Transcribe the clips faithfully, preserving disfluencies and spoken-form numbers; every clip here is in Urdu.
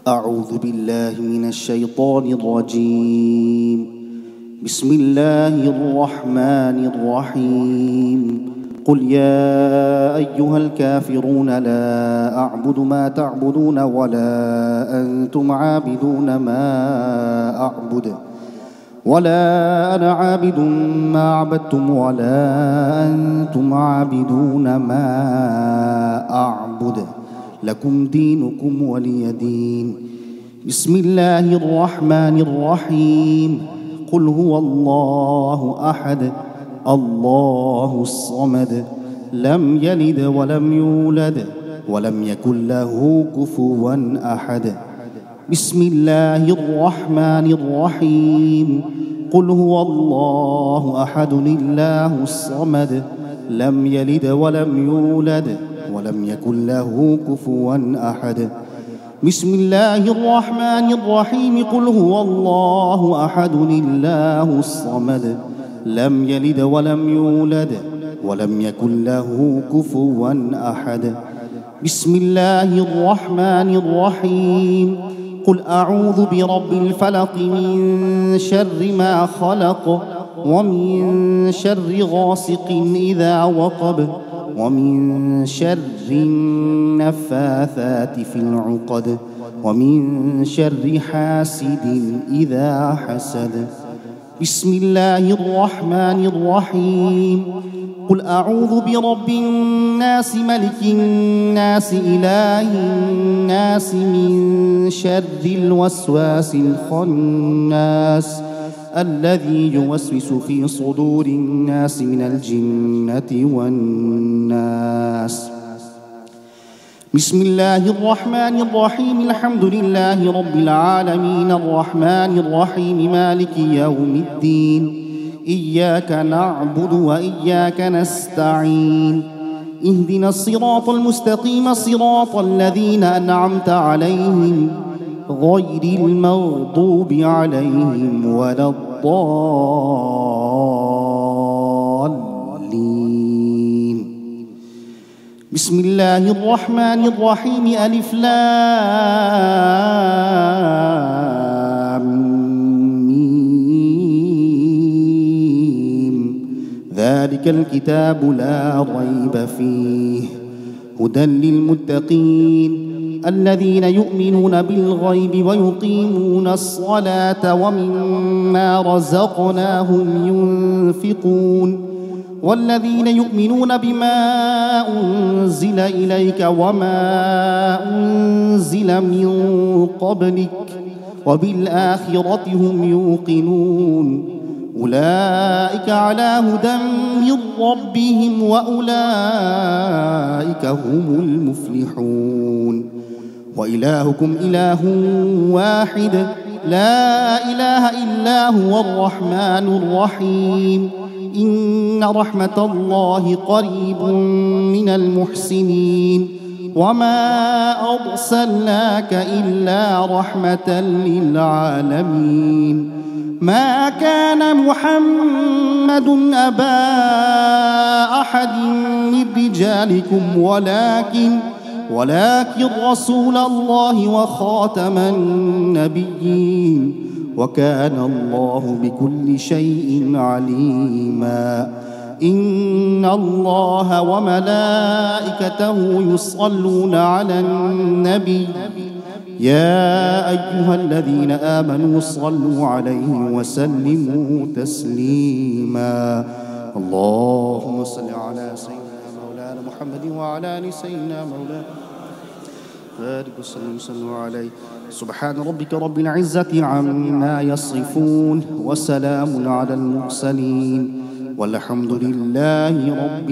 أعوذ بالله من الشيطان الرجيم. بسم الله الرحمن الرحيم. قل يا أيها الكافرون لا أعبد ما تعبدون ولا أنتم عابدون ما أعبد ولا أنا عابد ما عبدتم ولا أنتم عابدون ما أعبد لكم دينكم ولي دين. بسم الله الرحمن الرحيم. قل هو الله أحد الله الصمد لم يلد ولم يولد ولم يكن له كفوا أحد. بسم الله الرحمن الرحيم. قل هو الله أحد الله الصمد لم يلد ولم يولد ولم يكن له كفوا أحد. بسم الله الرحمن الرحيم. قل هو الله أحد الله الصمد لم يلد ولم يولد ولم يكن له كفوا أحد. بسم الله الرحمن الرحيم. قل أعوذ برب الفلق من شر ما خلق ومن شر غاسق إذا وقب ومن شر النفاثات في العقد ومن شر حاسد إذا حسد. بسم الله الرحمن الرحيم. قل أعوذ برب الناس ملك الناس إله الناس من شر الوسواس الخناس الذي يوسوس في صدور الناس من الجنة والناس. بسم الله الرحمن الرحيم. الحمد لله رب العالمين الرحمن الرحيم مالك يوم الدين. إياك نعبد وإياك نستعين. اهدنا الصراط المستقيم صراط الذين أنعمت عليهم غير المغضوب عليهم ولا الضالين. بسم الله الرحمن الرحيم. ألف لام ميم. ذلك الكتاب لا ريب فيه هدى للمتقين الذين يؤمنون بالغيب ويقيمون الصلاة ومما رزقناهم ينفقون والذين يؤمنون بما أنزل إليك وما أنزل من قبلك وبالآخرة هم يوقنون أولئك على هدى من ربهم وأولئك هم المفلحون. وإلهكم إله واحد لا إله إلا هو الرحمن الرحيم. إن رحمة الله قريب من المحسنين وما أرسلناك إلا رحمة للعالمين. ما كان محمد أبا أحد من رجالكم ولكن ولكن رسول الله وخاتم النبيين وكان الله بكل شيء عليما. إن الله وملائكته يصلون على النبي يا أيها الذين آمنوا صلوا عليه وسلموا تسليما. اللهم صل على سيدنا مولانا محمد وعلى آل سيدنا مولانا بارك وسلم صلوا عليه. سبحان ربك رب العزة عما يصفون وسلام على المرسلين والحمد لله رب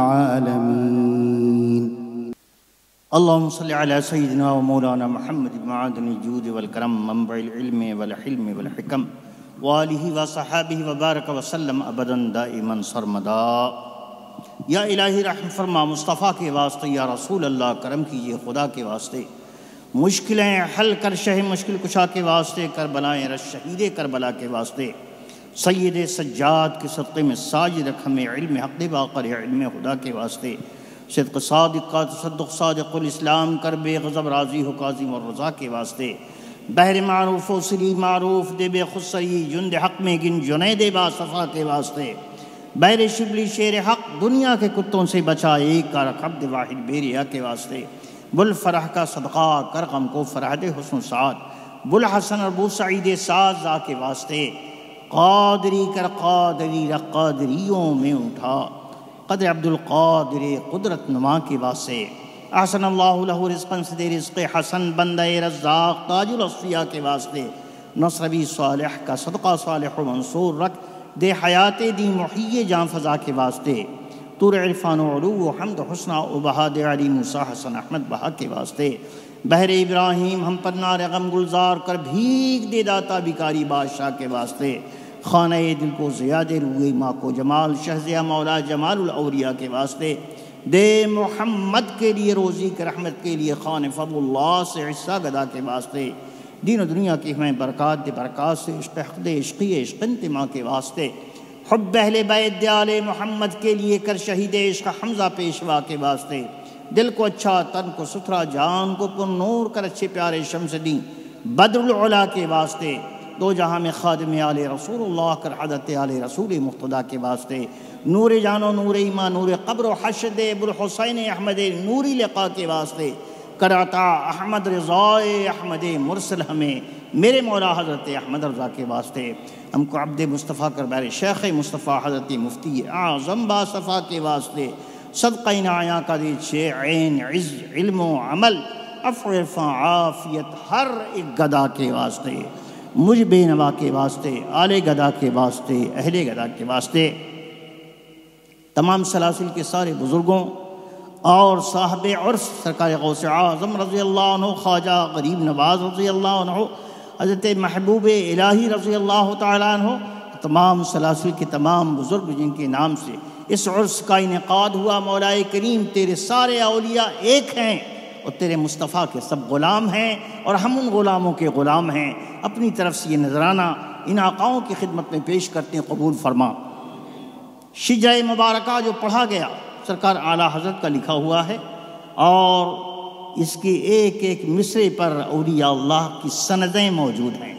العالمين. اللهم صل على سيدنا ومولانا محمد معدن الجود والكرم منبع العلم والحلم والحكم وآله وصحابه وبارك وسلم أبدا دائما سرمدا. یا الہی رحم فرما مصطفیٰ کے واسطے، یا رسول اللہ کرم کیجئے خدا کے واسطے، مشکلیں حل کر شہ مشکل کشا کے واسطے، کربلائیں رش شہید کربلا کے واسطے، سید سجاد کے صدقے میں ساجد رکھ ہمیں علم حق باقر علم خدا کے واسطے، صدق صادق کا تصدق صادق الاسلام کر بے غضب راضی ہو کاظم اور رضا کے واسطے، بہر معروف و سری معروف دے بے خسری جند حق میں گن جنید با صفا کے واسطے، بہر شبلی شیر حق دنیا کے کتوں سے بچا ایک کا رقب واحد بیریا کے واسطے، بل فرح کا صدقہ کر غم کو فرح دے حسن سعاد، بل حسن اور بو سعید ساز ذا کے واسطے، قادری کر قادری رق قادریوں میں اٹھا، قدر عبد القادر قدرت نما کے واسطے، احسن اللہ لہ رزقا سے رزق حسن بندہ رزاق تاج الاصفیاء کے واسطے، نصربی صالح کا صدقہ صالح و منصور رکھ دے حیات دی محیی جان فضا کے واسطے، طور عرفان و علو و حمد حسنہ و بہا دے علی موسیٰ حسن احمد بہا کے واسطے، بہر ابراہیم ہم پر نار غم گلزار کر بھیگ دے داتا بیکاری بادشاہ کے واسطے، خانہ دل کو زیادہ روئے ماں کو جمال شہزیہ مولا جمال الاولیاء کے واسطے، دے محمد کے لیے روزی کے رحمت کے لیے خان فضل اللہ سے حصہ گدا کے واسطے، دین و دنیا کی ہمیں برکات دے برکات سے، عشق حق دے عشقی عشق انتماء کے واسطے، حب اہل بیت دے آل محمد کے لیے کر شہید عشق حمزہ پیشوا کے واسطے، دل کو اچھا تن کو ستھرا جان کو پر نور کر اچھے پیارے شمس دین بدر العلا کے واسطے، دو جہاں میں خادم آل رسول اللہ کر عادت آل رسول مقتدیٰ کے واسطے، نور جان و نور ایمان نور قبر و حشد ابوالحسین احمد نوری لقا کے واسطے، کراتا احمد رضائے احمد مرسل ہمیں میرے مولا حضرت احمد رضا کے واسطے، ہم کو عبد مصطفیٰ کر بیر شیخ مصطفیٰ حضرت مفتی اعظم با صفا کے واسطے، صدقہ نعیاں کا دیچے عین عز علم و عمل عفو عرفاں عافیت ہر ایک گدا کے واسطے، مجھ بے نوا کے واسطے، آل گدا کے واسطے، اہل گدا کے واسطے، تمام سلاسل کے سارے بزرگوں اور صاحب عرف سرکار غوث اعظم رضی اللہ عنہ، خواجہ غریب نواز رضی اللہ عنہ، حضرت محبوب الہی رضی اللہ تعالیٰ عنہ، تمام سلاسل کے تمام بزرگ جن کے نام سے اس عرس کا انعقاد ہوا، مولا کریم تیرے سارے اولیاء ایک ہیں اور تیرے مصطفیٰ کے سب غلام ہیں اور ہم ان غلاموں کے غلام ہیں، اپنی طرف سے یہ نذرانہ ان آقاؤں کی خدمت میں پیش کرتے ہیں، قبول فرما۔ شجرہ مبارکہ جو پڑھا گیا سرکار اعلیٰ حضرت کا لکھا ہوا ہے اور اس کے ایک ایک مصرے پر اولیاء اللہ کی سندیں موجود ہیں،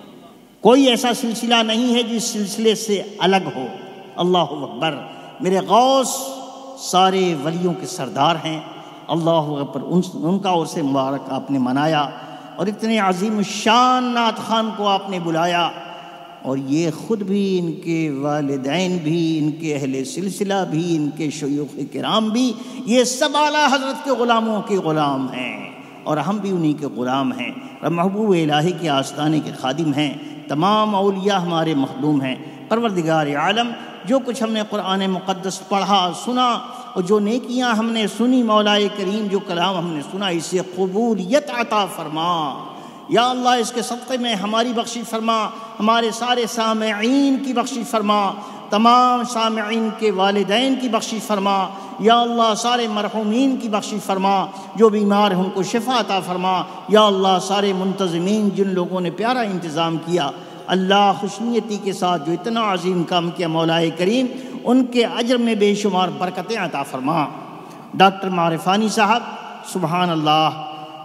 کوئی ایسا سلسلہ نہیں ہے جس سلسلے سے الگ ہو۔ اللہ اکبر، میرے غوث سارے ولیوں کے سردار ہیں، اللہ اکبر، ان کا عرص مبارک آپ نے منایا اور اتنے عظیم شان نعت خان کو آپ نے بلایا، اور یہ خود بھی ان کے والدین بھی، ان کے اہل سلسلہ بھی، ان کے شیوخ کرام بھی، یہ سب اعلیٰ حضرت کے غلاموں کے غلام ہیں اور ہم بھی انہی کے غلام ہیں اور محبوب الہی کے آستانے کے خادم ہیں، تمام اولیاء ہمارے مخدوم ہیں۔ پروردگار عالم، جو کچھ ہم نے قرآن مقدس پڑھا سنا اور جو نیکیاں ہم نے سنی، مولا کریم جو کلام ہم نے سنا، اسے قبولیت عطا فرما یا اللہ، اس کے صدقے میں ہماری بخشش فرما، ہمارے سارے سامعین کی بخشش فرما، تمام سامعین کے والدین کی بخشش فرما یا اللہ، سارے مرحومین کی بخشش فرما، جو بیمار ہیں ان کو شفا عطا فرما یا اللہ، سارے منتظمین جن لوگوں نے پیارا انتظام کیا، اللہ خوشنیتی کے ساتھ جو اتنا عظیم کام کیا، مولا کریم ان کے اجر میں بے شمار برکتیں عطا فرما۔ ڈاکٹر معرفانی صاحب، سبحان اللہ،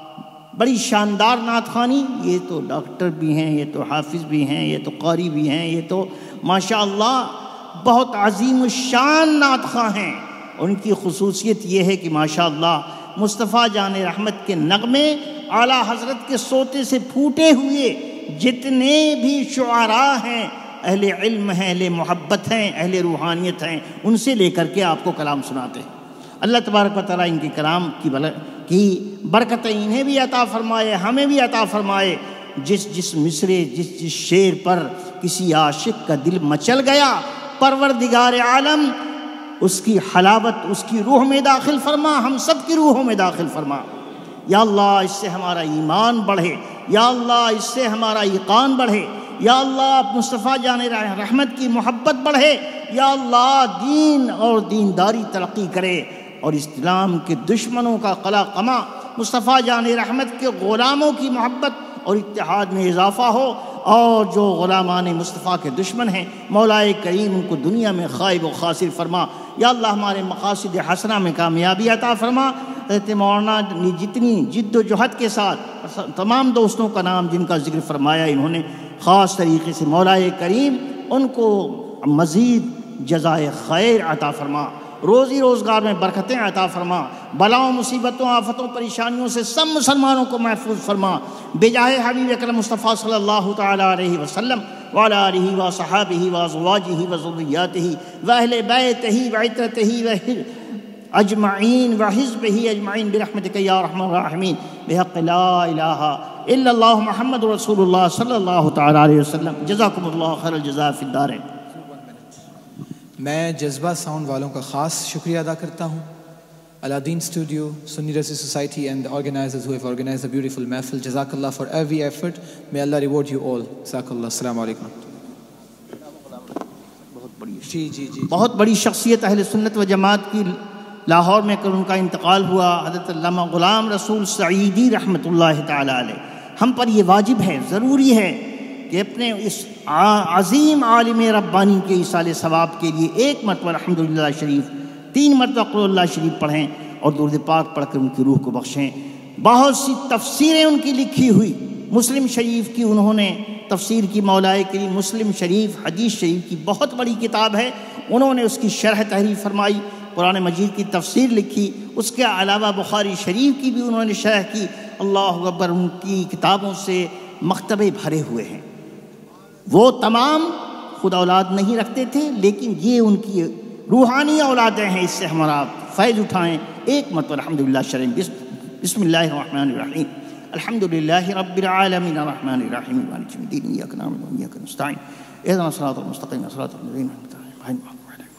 بڑی شاندار نعت خوانی، یہ تو ڈاکٹر بھی ہیں، یہ تو حافظ بھی ہیں، یہ تو قاری بھی ہیں، یہ تو ماشاءاللہ بہت عظیم الشان نعت خواں ہیں۔ ان کی خصوصیت یہ ہے کہ ماشاءاللہ مصطفیٰ جان رحمت کے نغمے اعلیٰ حضرت کے سوتے سے پھوٹے ہوئے جتنے بھی شعراء ہیں، اہل علم ہیں، اہل محبت ہیں، اہل روحانیت ہیں، ان سے لے کر کے آپ کو کلام سناتے ہیں۔ اللہ تبارک و تعالیٰ ان کے کلام کی کی برکتیں انہیں بھی عطا فرمائے، ہمیں بھی عطا فرمائے۔ جس جس مصرے، جس جس شعر پر کسی عاشق کا دل مچل گیا، پروردگار عالم اس کی حلاوت اس کی روح میں داخل فرما، ہم سب کی روحوں میں داخل فرما یا اللہ، اس سے ہمارا ایمان بڑھے یا اللہ، اس سے ہمارا یقین بڑھے یا اللہ، مصطفیٰ جان رحمت کی محبت بڑھے یا اللہ، دین اور دینداری ترقی کرے اور اسلام کے دشمنوں کا قلع قمع، مصطفیٰ جان رحمت کے غلاموں کی محبت اور اتحاد میں اضافہ ہو، اور جو غلامان مصطفیٰ کے دشمن ہیں مولا کریم ان کو دنیا میں خائب و خاسر فرما یا اللہ ہمارے مقاصد حسنہ میں کامیابی عطا فرما۔ حضرت مولانا نے جتنی جد و جہد کے ساتھ تمام دوستوں کا نام جن کا ذکر فرمایا انہوں نے خاص طریقے سے، مولا کریم ان کو مزید جزائے خیر عطا فرما، روزی روزگار میں برکتیں عطا فرما، بلاؤں مصیبتوں آفتوں پریشانیوں سے سب مسلمانوں کو محفوظ فرما، بجاہ حبیب اکرم مصطفیٰ صلی اللہ تعالی علیہ وسلم وعلی آلہ وصحابہ وازواجہ وذریاتہ واہل بیتہ وعترتہ اجمعین وحزبہ اجمعین برحمتک یا ارحم الراحمین بحق لا الہ الا اللہ محمد رسول اللہ صلی اللہ تعالی علیہ وسلم۔ جزاکم اللہ خیر الجزاء فی الدارین۔ میں جذبہ ساؤنڈ والوں کا خاص شکریہ ادا کرتا ہوں، الادین اسٹوڈیو، سنی رسی society and the organizers who have organized a beautiful محفل۔ جزاک اللہ for every effort. May Allah reward you all. جزاک اللہ۔ السلام علیکم۔ بہت بڑی جی جی جی بہت بڑی شخصیت اہل سنت و جماعت کی لاہور میں کر ان کا انتقال ہوا، حضرت علامہ غلام رسول سعیدی رحمۃ اللہ تعالی علیہ۔ ہم پر یہ واجب ہے، ضروری ہے کہ اپنے اس عظیم عالم ربانی کے ایصال ثواب کے لیے ایک مرتبہ الحمدللہ شریف، تین مرتبہ قل اللہ شریف پڑھیں اور درود پاک پڑھ کر ان کی روح کو بخشیں۔ بہت سی تفسیریں ان کی لکھی ہوئی، مسلم شریف کی انہوں نے تفسیر کی، مولا کریم مسلم شریف حدیث شریف کی بہت بڑی کتاب ہے، انہوں نے اس کی شرح تحریر فرمائی، قرآن مجید کی تفسیر لکھی، اس کے علاوہ بخاری شریف کی بھی انہوں نے شرح کی۔ اللہ اکبر، ان کی کتابوں سے مکتبے بھرے ہوئے ہیں۔ وہ تمام خود اولاد نہیں رکھتے تھے، لیکن یہ ان کی روحانی اولادیں ہیں، اس سے ہمارا فیض اٹھائیں۔ ایک مرتبہ الحمدللہ شرح۔ بسم اللہ الرحمن الرحیم، الحمدللہ رب العالمین الرحمن الرحیم مالک یوم الدین، ایاک نعبد و ایاک نستعین، اہدنا الصراط المستقیم صراط الذین انعمت علیہم۔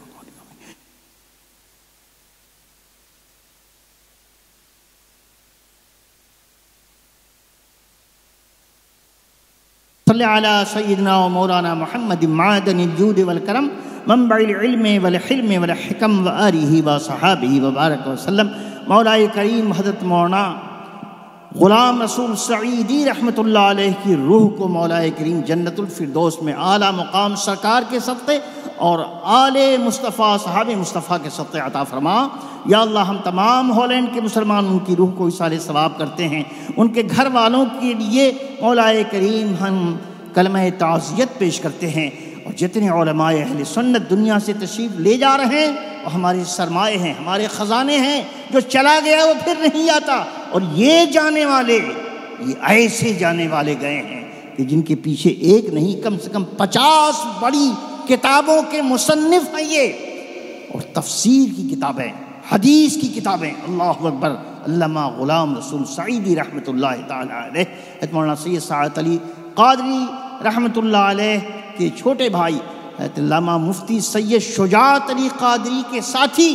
صلی علی سیدنا و مولانا محمد معدن الجود والکرم منبع العلم والحلم والحکم وآلہ وصحابہ وبارک وسلم۔ مولا کریم حضرت مولانا غلام رسول سعیدی رحمۃ اللہ علیہ کی روح کو مولا کریم جنت الفردوس میں اعلیٰ مقام سرکار کے صدقے اور آل مصطفیٰ صحاب مصطفیٰ کے صدقے عطا فرما۔ یا اللہ ہم تمام ہالینڈ کے مسلمان ان کی روح کو ایصال ثواب کرتے ہیں، ان کے گھر والوں کے لیے مولا کریم ہم کلمہ تعزیت پیش کرتے ہیں، اور جتنے علماء اہل سنت دنیا سے تشریف لے جا رہے ہیں وہ ہمارے سرمائے ہیں، ہمارے خزانے ہیں، جو چلا گیا وہ پھر نہیں آتا، اور یہ جانے والے یہ ایسے جانے والے گئے ہیں کہ جن کے پیچھے ایک نہیں کم سے کم پچاس بڑی کتابوں کے مصنف ہیں یہ، اور تفسیر کی کتابیں، حدیث کی کتابیں۔ اللہ اکبر۔ علامہ غلام رسول سعیدی رحمۃ اللہ تعالی علیہ، مولانا سید سعادت علی قادری رحمۃ اللہ علیہ کے چھوٹے بھائی علامہ مفتی سید شجاعت علی قادری کے ساتھی،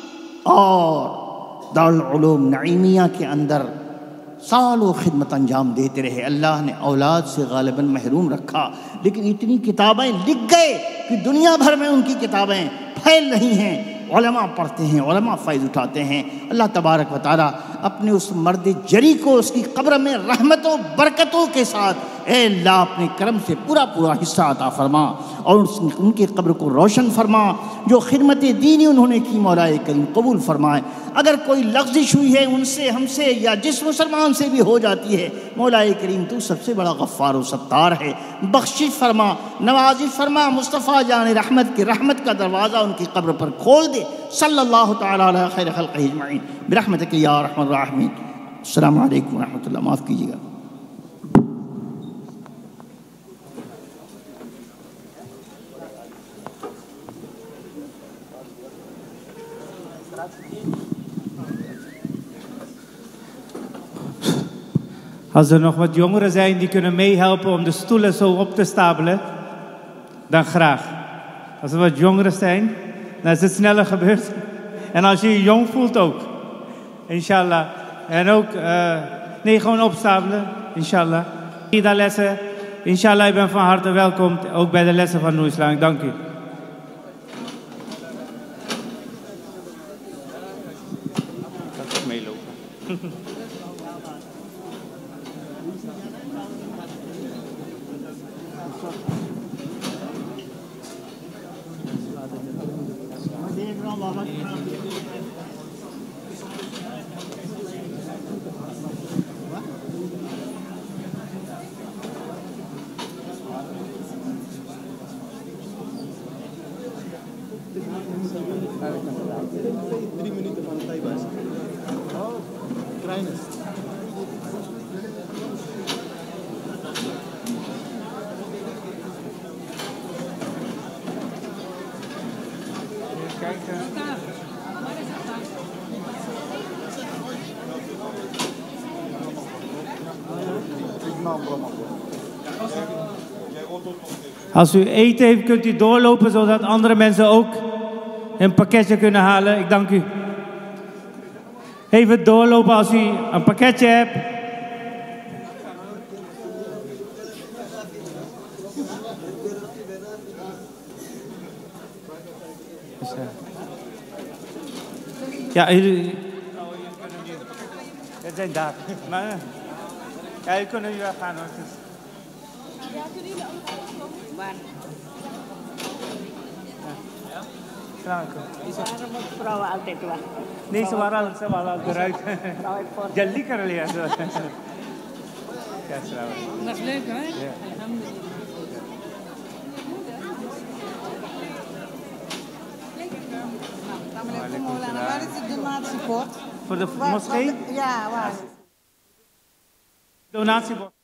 اور دارالعلوم نعیمیہ کے اندر سالوں خدمت انجام دیتے رہے۔ اللہ نے اولاد سے غالباً محروم رکھا، لیکن اتنی کتابیں لکھ گئے کہ دنیا بھر میں ان کی کتابیں پھیل رہی ہیں، علماء پڑھتے ہیں، علماء فائز اٹھاتے ہیں۔ اللہ تبارک و تعالیٰ اپنے اس مرد جری کو اس کی قبر میں رحمتوں برکتوں کے ساتھ اے اللہ اپنے کرم سے پورا پورا حصہ عطا فرما، اور ان کی قبر کو روشن فرما۔ جو خدمت دینی انہوں نے کی مولا کریم قبول فرمائے۔ اگر کوئی لغزش ہوئی ہے ان سے، ہم سے، یا جس مسلمان سے بھی ہو جاتی ہے، مولا کریم تو سب سے بڑا غفار و ستار ہے، بخشش فرما، نوازش فرما۔ مصطفیٰ جان رحمت کی رحمت کا دروازہ ان کی قبر پر کھول دے۔ صلی اللہ تعالی علی خیر خلقہ اجمعین برحمتک یا ارحم الراحمین۔ السلام علیکم ورحمۃ اللہ۔ معاف کیجیے گا۔ Als er nog wat jongeren zijn die kunnen meehelpen om de stoelen zo op te stapelen, dan graag. Als er wat jongeren zijn, dan is het sneller gebeurd. En als je je jong voelt ook, inshallah. En ook, uh, nee, gewoon opstapelen, inshallah. Ida lessen, inshallah, je bent van harte welkom, ook bij de lessen van Noor Islam. Dank u. Meelopen. دیکھ رہا ہوں Drie minuten van de tijd was. Oh, klein is. Als u eten heeft, kunt u doorlopen zodat andere mensen ook een pakketje kunnen halen. Ik dank u. Even doorlopen als u een pakketje hebt. Ja, jullie zijn daar. Maar, ja, jullie kunnen nu wel gaan. Hoor. Ja, kunnen jullie ook komen? Waar? Waarom moeten vrouwen altijd wachten? Nee, ze waren al, ze waren al eruit. Ja, lekker alleen. Ja, dat is leuk, hè? Ja. Waar is het donatiepot? Voor de moskee? Ja, waar? Donatiepot.